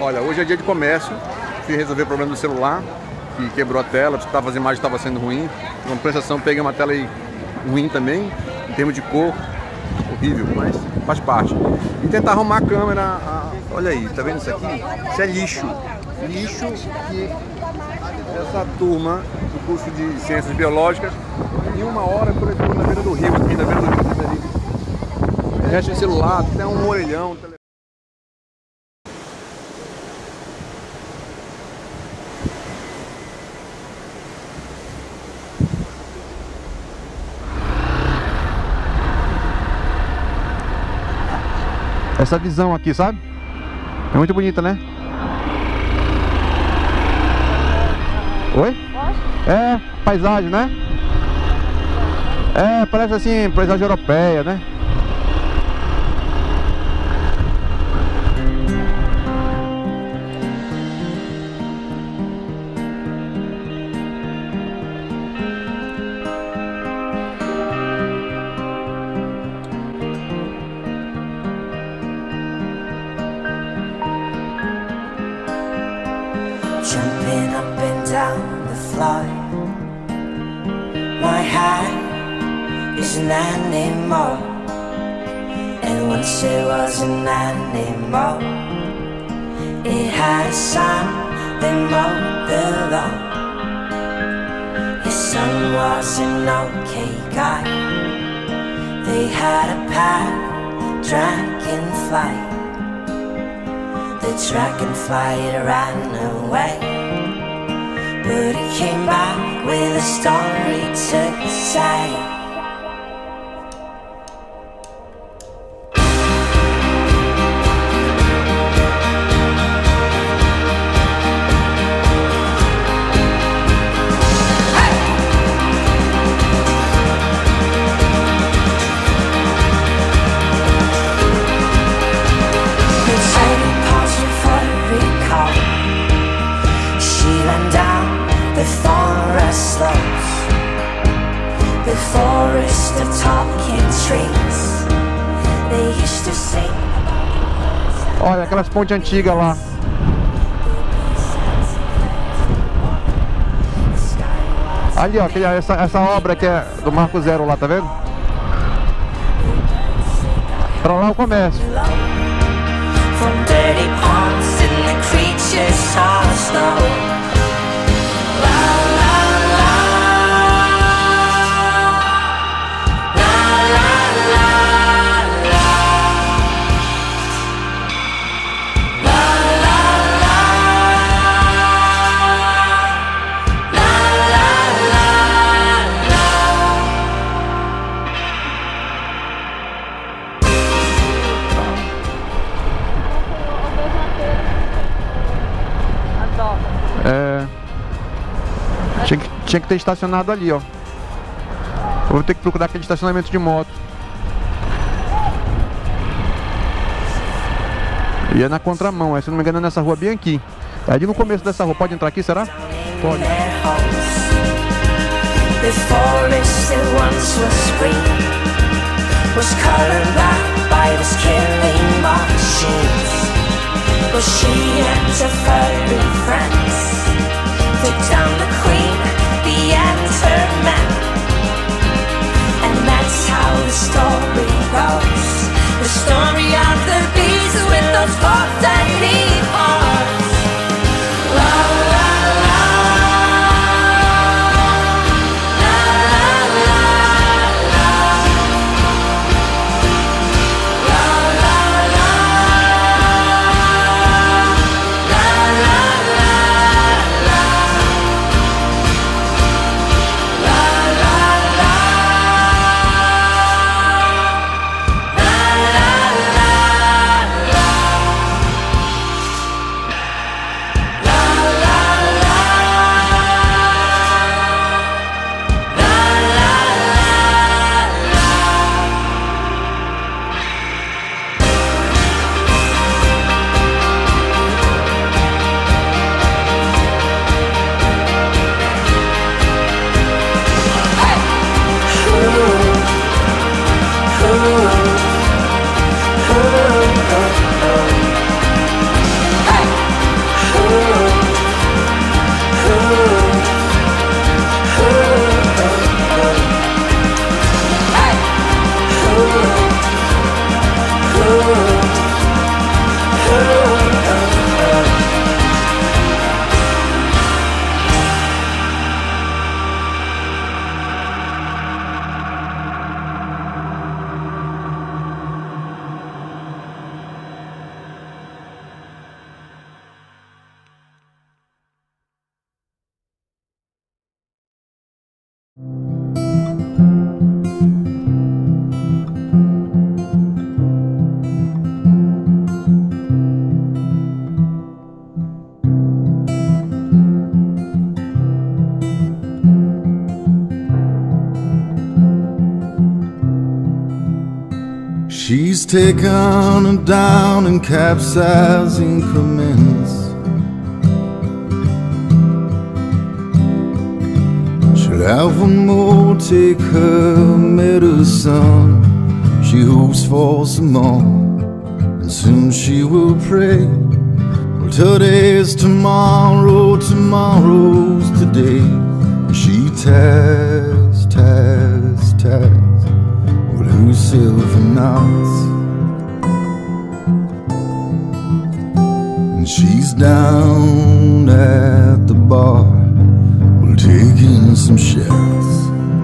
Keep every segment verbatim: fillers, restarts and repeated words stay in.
Olha, hoje é dia de comércio, fui resolver o problema do celular, que quebrou a tela, tava, as imagens estavam sendo ruins. Em compensação, peguei uma tela aí ruim também, em termos de cor, horrível, mas faz parte. E tentar arrumar a câmera, a... olha aí, tá vendo isso aqui? Isso é lixo, lixo que essa turma do curso de Ciências Biológicas, em uma hora, coletou na beira do rio, aqui na beira do rio, resto de celular, tem um orelhão. Essa visão aqui, sabe? É muito bonita, né? Oi? É, paisagem, né? É, parece assim, paisagem europeia, né? Jumping up and down the floor. My heart is an animal, and once it was an animal. It had a son, they mowed the lawn. His son was an okay guy. They had a pet dragonfly. The dragonfly ran away, but he came back with a story to say. The forest of talking trees. They used to sing. Olha aquelas pontes antigas lá. Ali, ó, essa, essa obra que é do Marco Zero lá, tá vendo? Pra lá o comércio. From dirty ponds and the creatures of snow. É, tinha que, tinha que ter estacionado ali, ó. Vou ter que procurar aquele estacionamento de moto. E é na contramão, é, se não me engano é nessa rua bem aqui. É ali no começo dessa rua, pode entrar aqui, será? Pode. Well, she and her furry friends took down the queen, the and her men. And that's how the story goes. The story of the bees with those forked and neat arms. La la la, la la la la, la la la. La taken her down in capsize increments. She'll have one more, take her medicine. She hopes for some more, and soon she will pray. Well, today's tomorrow, tomorrow's today. And she tests, tests, tests, well, herself and knots. And she's down at the bar, well, taking some shots.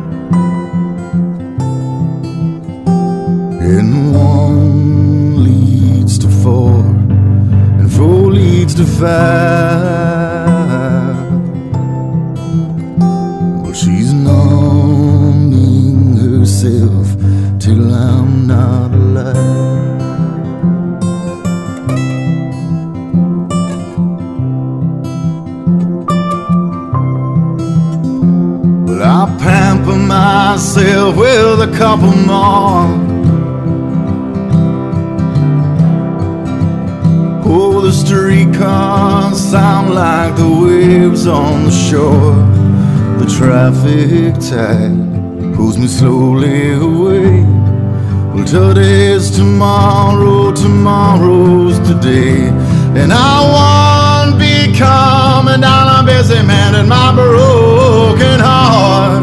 And one leads to four, and four leads to five. Well, she's numbing herself till I'm not alive. Well, I pamper myself with a couple more. Oh, the streetcars sound like the waves on the shore. The traffic tide pulls me slowly away. Well, today's tomorrow, tomorrow's today. And I won't be coming down a busy man in my broken heart.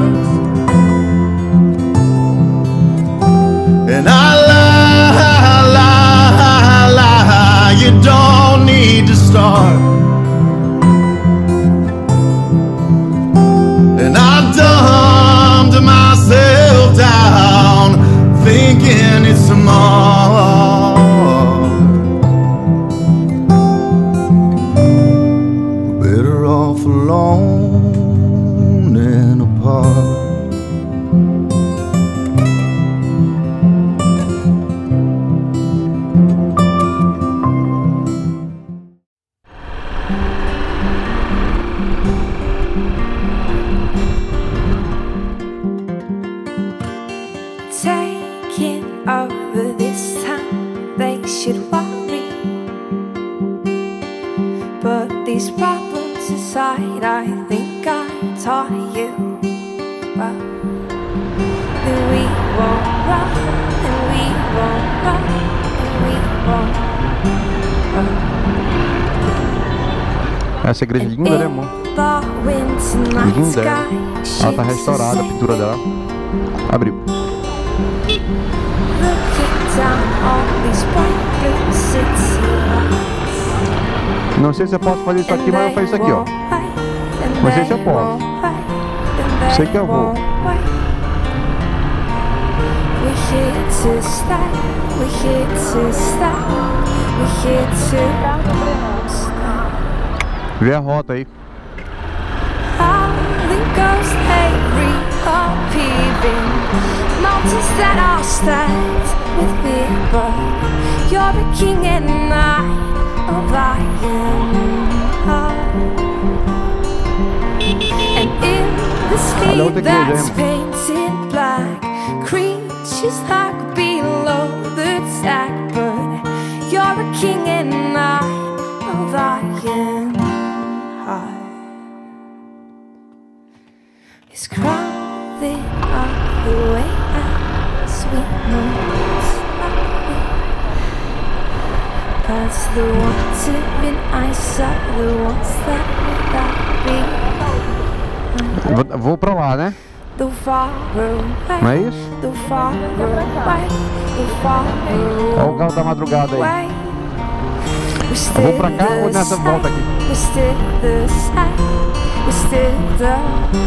And I lie, lie, lie, you don't need to start. And I dumbed myself down, thinking it's tomorrow. We're better off alone and apart. Taking over this town, they should worry. But these problems aside, I think I taught you well. That we won't run, and we won't run, and we won't run. Essa igreja é linda, né, amor? Linda. Ela tá restaurada, a pintura dela. Abriu. Não sei se eu posso fazer isso aqui, mas eu faço isso aqui, ó. Não sei se eu posso. Sei que eu vou. Vê a rota aí. Mountains that are stacked with fear, but you're a king and I a lion. And in the sea that's painted black, creatures like below the sack, but you're a king and I a lion. It's crowded up the way as we move slowly past the ones in ice are the ones that without me. Vou pra lá, né? The far away, não é isso? The far away, the far away. Olha o galo da madrugada aí. Eu vou pra cá ou nessa volta aqui? We're still the same, we're still the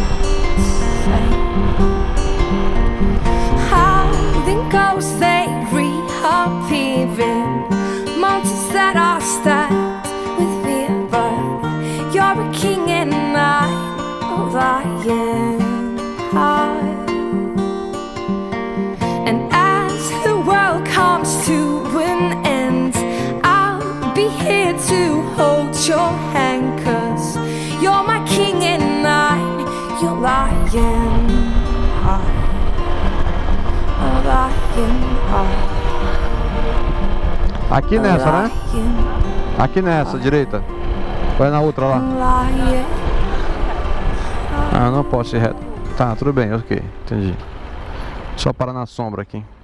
Holding ghosts, they reappearing. Mountains that are stacked with fear, but you're a king and I'm a lion. And as the world comes to an end, I'll be here to hold your hand, 'cause you're my king and I'm your lion heart, a lion heart. Aqui nessa, né? Aqui nessa, direita. Vai na outra lá. Ah, não posso ir reto. Tá, tudo bem, ok, entendi. Só parar na sombra aqui.